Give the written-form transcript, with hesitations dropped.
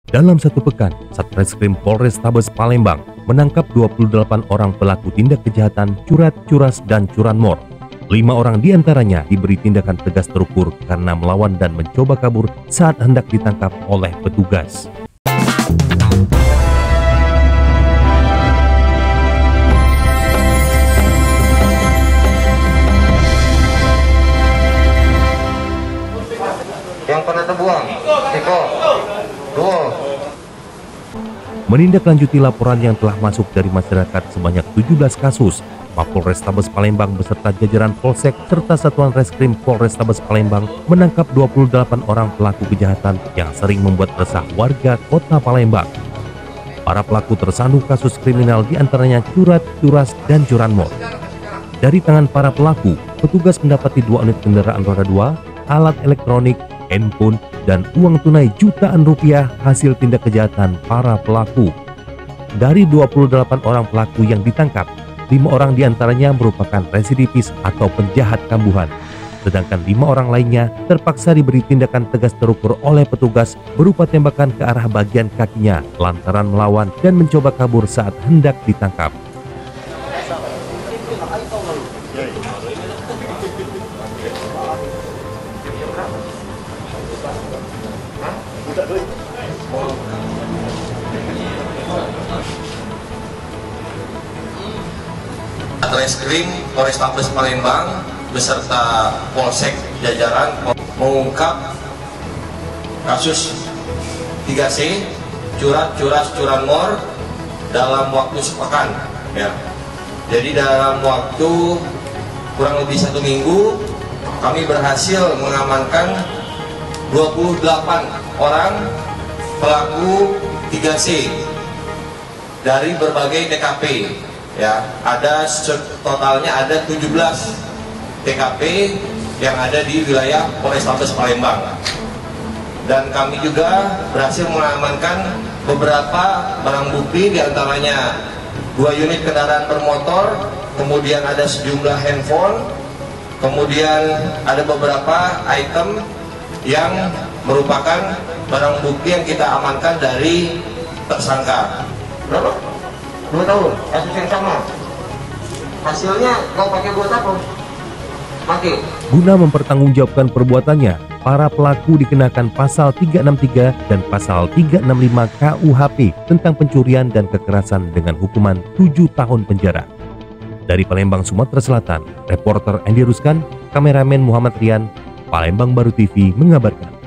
Dalam satu pekan, Satreskrim Polrestabes Palembang menangkap 28 orang pelaku tindak kejahatan curat, curas, dan curanmor. 5 orang diantaranya diberi tindakan tegas terukur karena melawan dan mencoba kabur saat hendak ditangkap oleh petugas. Yang pernah terbuang, Eko, Duo. Menindaklanjuti laporan yang telah masuk dari masyarakat sebanyak 17 kasus, Mapolrestabes Palembang beserta jajaran Polsek serta Satuan Reskrim Polrestabes Palembang menangkap 28 orang pelaku kejahatan yang sering membuat resah warga kota Palembang. Para pelaku tersandung kasus kriminal diantaranya curat, curas, dan curanmor. Dari tangan para pelaku, petugas mendapati 2 unit kendaraan roda 2, alat elektronik, handphone, dan uang tunai jutaan rupiah hasil tindak kejahatan para pelaku. Dari 28 orang pelaku yang ditangkap, 5 orang diantaranya merupakan residivis atau penjahat kambuhan. Sedangkan 5 orang lainnya terpaksa diberi tindakan tegas terukur oleh petugas berupa tembakan ke arah bagian kakinya lantaran melawan dan mencoba kabur saat hendak ditangkap. Satreskrim Polrestabes Palembang beserta Polsek jajaran mengungkap kasus 3C curat, curas, curanmor dalam waktu sepekan. Ya. Jadi dalam waktu kurang lebih 1 minggu kami berhasil mengamankan 28 orang pelaku 3C dari berbagai TKP. Ya, totalnya ada 17 TKP yang ada di wilayah Polrestabes Palembang. Dan kami juga berhasil mengamankan beberapa barang bukti, diantaranya 2 unit kendaraan bermotor, kemudian ada sejumlah handphone, kemudian ada beberapa item yang merupakan barang bukti yang kita amankan dari tersangka. Berapa? 2 tahun, kasus yang sama. Hasilnya kau pakai buat apa? Pakai. Guna mempertanggungjawabkan perbuatannya, para pelaku dikenakan pasal 363 dan pasal 365 KUHP tentang pencurian dan kekerasan dengan hukuman 7 tahun penjara. Dari Palembang, Sumatera Selatan, reporter Andy Ruskan, kameramen Muhammad Rian, Palembang Baru TV mengabarkan.